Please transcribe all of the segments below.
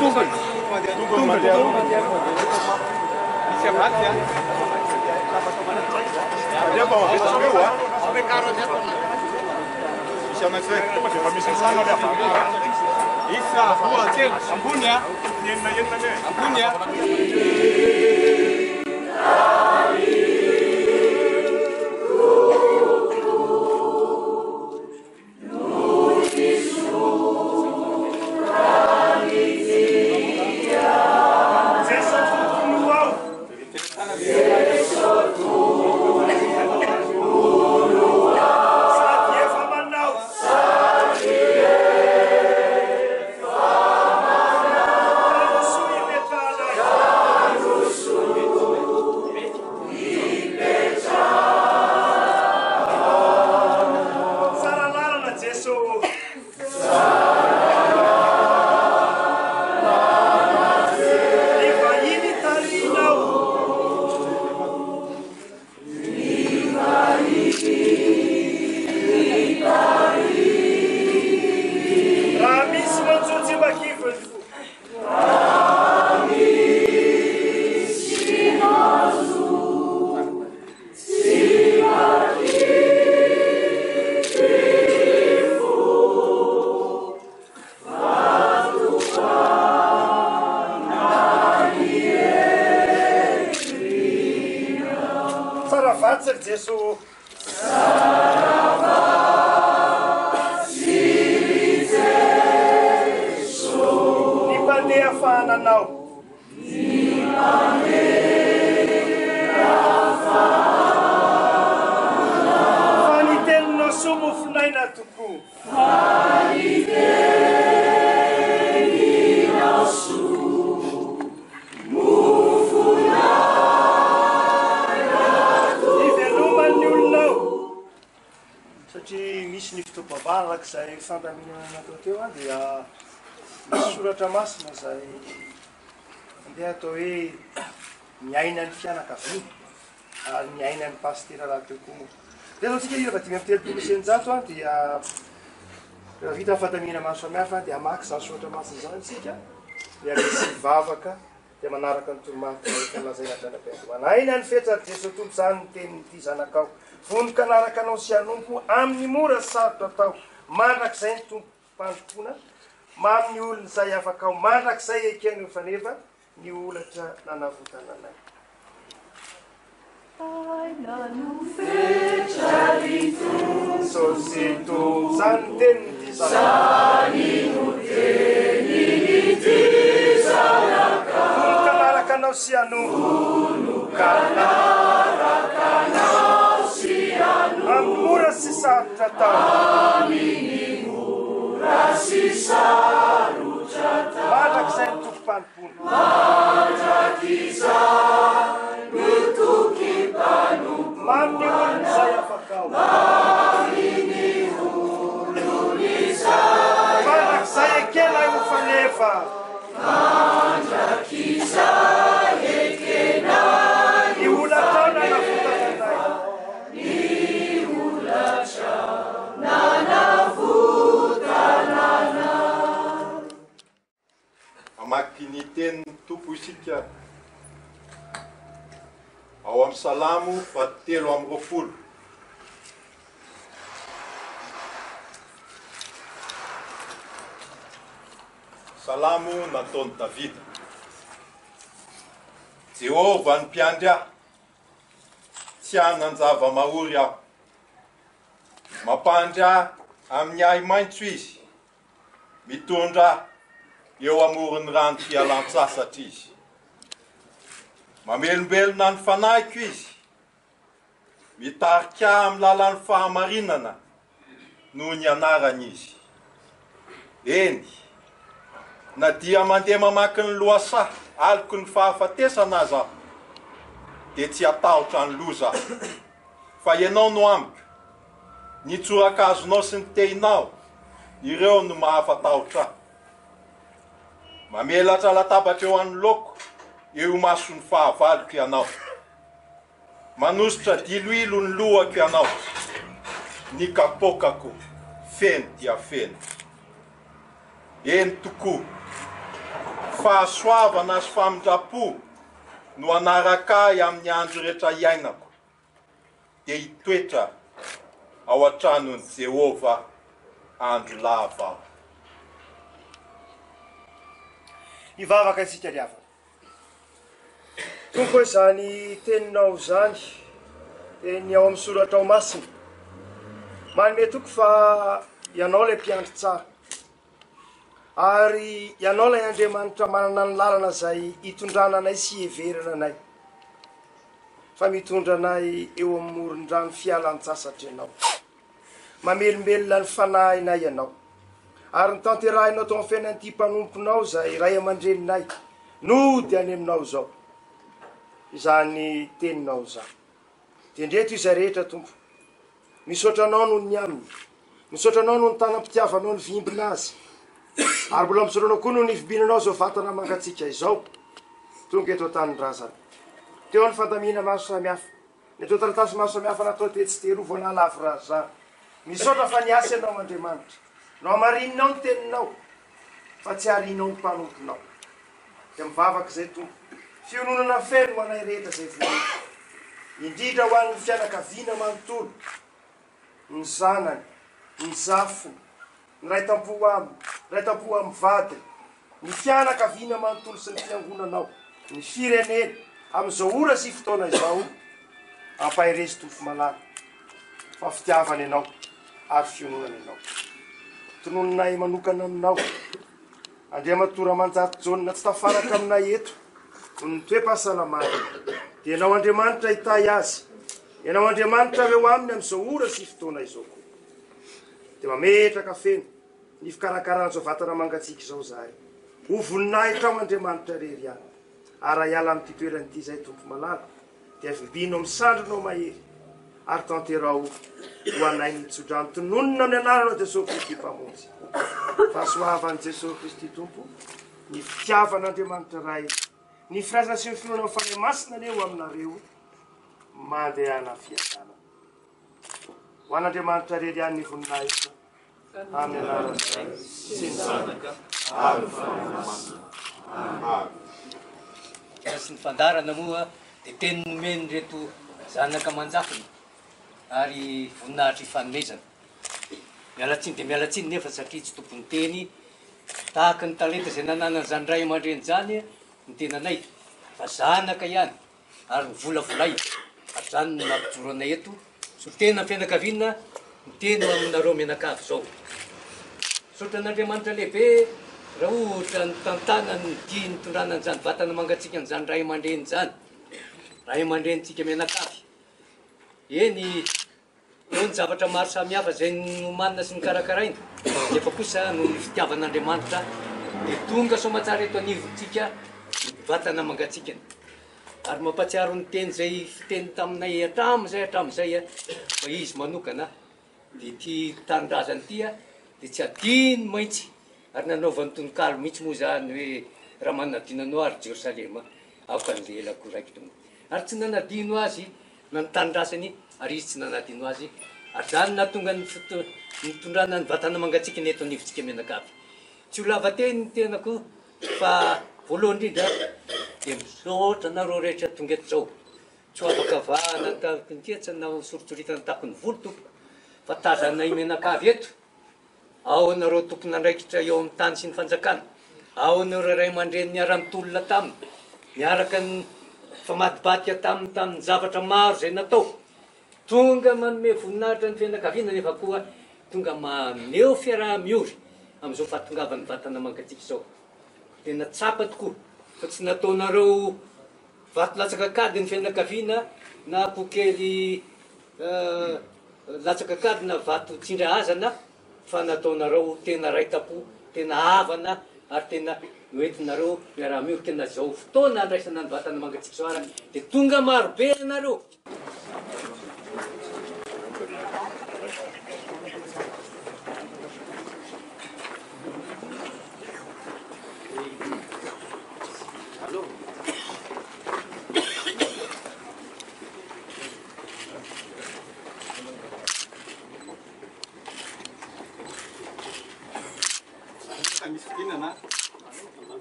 Masina zay andeha atao hoe miaina ny fianakaviana ary miaina ny pasitera raha teo koa. Dia antsika rehefa 5:30 dia rehefa vita ny fahatamina maro samihafa dia hamaky izany soratra masina izany isika dia misy vavaka dia manaraka ny toromarika rehefa lazaina andranam-piangonana. Aina ny fetsary Jesosy tompo izany ny tenin'ity zanakao. Vonoka anaraka anao sy hanompo amin'ny mora sarotra atao. Mandrakizay ny tompo mpandrokoana. Mamy ny olona izay afaka ao mandrakizay ekeny fanefa ny olatra nanavotananay. Sosito zany teniny vonoka anaraka anao sy hanompo amin'ny mora sy sarotra atao. Mandrakizay ny tompo-panompony. Mamy ny olona izay afaka ao. Mandrakizay ekena io fanefa. Ny olatra nanavotananay. Amaky ny tenin'ny tompo isika ao amin'ny Salamo 3:20. Salamo nataon'i Davida. Jehovah ny mpiandry aho, tsy hanan-java mahory aho. Mampandry ahy amin'ny ahy maitso izy, mitondra eo amoron'ny rano fialan-tsasatra izy. Mamelombelona ny fanahiko izy, mitarika amin'ny lalan'ny fahamarinana noho ny anarany izy. Eny, na dia mandeha mamaky ny lohasaha, aliko ny fahafatesana aza, dia tsy hatahotra ny loza. Fa ianao no amiko, ny tsorakazonao sy ny tehinao, ireo no mahafatahotra. Mamelatra latabatra eo amin'ny loko, eo mason'ny fahavaloko ianao. Manositra diloilo ny lohako ianao, ny kapokako feno dia feno. Eny tokoa, fahasoavana sy famindrapo no anarakay amin'ny andro rehetra iainako, dia hitoetra ao an-tranon'i Jehova andro lava aho. Hivavaka isika ry havana. Tompo izany teninao zany, teny ao amin'ny soratra ao masina. Manome toko fa ianao ilay mpiandry tsara. Ary ianao ilay Andriamanitra manana ny lalana izay hitondrana anay sy heverana anay. Fa mitondra anay eo amin'ny moron-drano fialan-tsasatra ianao. Mamelombelona ny fanahinay ianao. Ary ny tanterahinao tao amin'ny fiainan'ity mpanomponao izay ray aman-dreninay no dia any aminao izao. Izany teninao izany. Dia ndreto izay rehetra tompo. Misaotra anao noho ny aminy. Misaotra anao noho ny tanam-pitiavanao ny vimbina azy. Ary mbola misaotra anao koa noho ny fibinanao izao vatana mangatsika izao. Tonga eto an-tanin-drazana. Teo ny fandamina maro samihafa. Ny atao taratasy maro samihafa natao tetsy terovo na lavirazana. Misaotra fa niasa ianao Andriamanitra. No amarinao ny teninao, fa tsy harinao ny mpanomponao. Dia mivavaka izay tompo. Fiononana feno ho anay rehetra izay voany. Indrindra ho an'ny fianakaviana manontolo, ny zanany, ny zafiny, ny ray tampo aminy, ray tampo amin'ny vadiny, ny fianakaviana manontolo sy ny fiangonanao, ny firenena, amin'izao ora sy fotoana izao, ampahirezy tompo malala. Fa fitiavana ianao, ary fiononana ianao. Tonononay manokana aminao. Andriamatora manjato jaonina tsy tafaraka aminay eto, ny toe-pahasalamana. Dia ianao Andriamanitra hitay azy. Ianao Andriamanitra eo aminy amin'izao ora sy fotoana izao. Dia mametraka feno ny fikarakarana vatana mangatsika izao zahay. Ho voninahitra ao Andriamanitra rery ihany. Ary hiala amin'ity toeran'ity izay tompo malala. Dia vibinao misandronao mahery. Ary tanterao ho anay nitsodrano tononona amin'ny anaranao Jesosy Kristy mpamonjy. Fahasoavan'i Jesosy Kristy tompo, ny fitiavan'Andriamanitra ray, ny firaisana sy ny finoana amin'ny fanay masina eo aminareo, mandehana fiasana. Ho an'Andriamanitra rery ihany ny voninahitra, amin'ny anaran'nyRay sy ny Zanaka, ary ny fanay masina. Sy ny fandarana moa dia teny nomeny reto zanaka manjafiny ary voninahitra ifanomezana. Mialatsiny dia mialatsiny nefa satria tsy tompony teny tahaka ny talenta izay nanana izany ray aman-dreny zany ny tenanay, fa zanaka ihany ary ny volavolay. Ary zany no mampijoro anay eto, so tena fianakaviana ny teny aminareo mianakavy izao. Misaotra an'Andriamanitra lehibe raha ohatra ny tantana ny dia nitondrana an'izany vatana mangatsika an'izany ray aman-dreny zany, ray aman-drenitsika mianakavy. Eny eo ny zavatra maro samihafa izay nomanina sy nikarakaraina, nefa kosa no ny fitiavan'Andriamanitra dia tonga soamantsara eto anivontsika vatana mangatsikany. Ary mampatsiaro ny teny izay fiteny taminay hatramin'izay fa izy manokana dia ity tanindrazana ity dia tsy adino mahitsy ary nanaovany tononkalo mihitsy moa zany hoe raha manadinanao ary Jerosalema aoka ny lelako raiky. Ary tsy nanadino azy na ny tanindrazany ary izy tsy nanadino azy. Ary zany nahatonga ny nitondrana ny vatana mangatsikany eto anivontsika mianakavy. Tsy ho lava teny ny tenako fa voalohany indrindra dia misaotra nareo rehetra tonga eto izao. Tsy ho afaka vahana tahaka ny ketsana na soritsoritana tahaka ny volo tompo, fa tazanay mianakavy eto. Ao nareo tompona andraikitra eo amin'ny tany sy ny fanjakana. Ao nareo ray aman-dreny niara-nitolona taminy, miaraka ny famadibatika tamin'ny zavatra maro izay natao. Tonga manome voninahitra ny fianakaviana nefa koa tonga maneho fiaraha-miory amin'izao fahatongavan'ny vatana mangatsika izao. Tena tsapa tokoa, fa tsy nataonareo vato latsaka-kady ny fianakaviana na kokely latsaka-kady na vato tsindra hazana, fa nataonareo tena rai-tapo, tena havana ary tena noentinareo miaraha-miory. Tena zao fotoana andraisana ny vatana mangatsika izao ara dia tonga marobe anareo.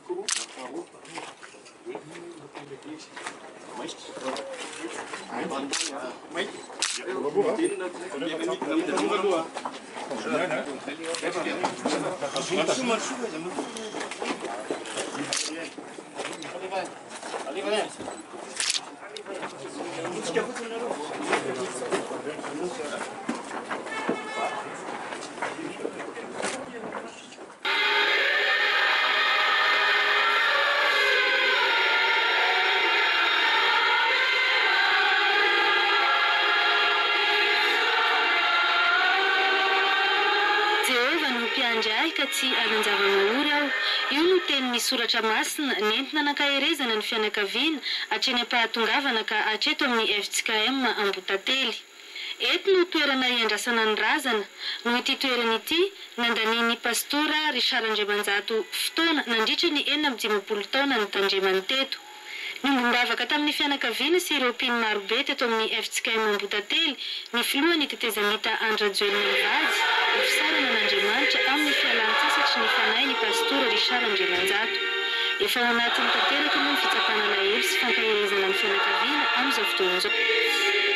Ka tsy alanjava-mahory aho io no teny misoratra masina nentina nankaherezana ny fianakaviana hatreny ampahatongavana ka hatreto amin'ny FJKM Ambotately. Eto no toerana iandrasana ny razana no ity toerana ity nandanian'ny pastora Richard Andriamanjato fotoana nandritra ny 45 taona ny tandremany teto. Nimbondavaka tamin'ny fianakaviana sy ireo mpino marobe teto amin'ny FJKM Ambotately ny filohan'ny tetezamita Andrajoely Nivady fisarana n'Andriamanitra amin'ny fialan-tsasatry ny fanahy ny pastora Richard Andriamanjato. Efa ao anatin'ny tanteraka moa ny fitsapana lahelo sy fankaherezana ny fianakaviana amin'izao fotoana izao.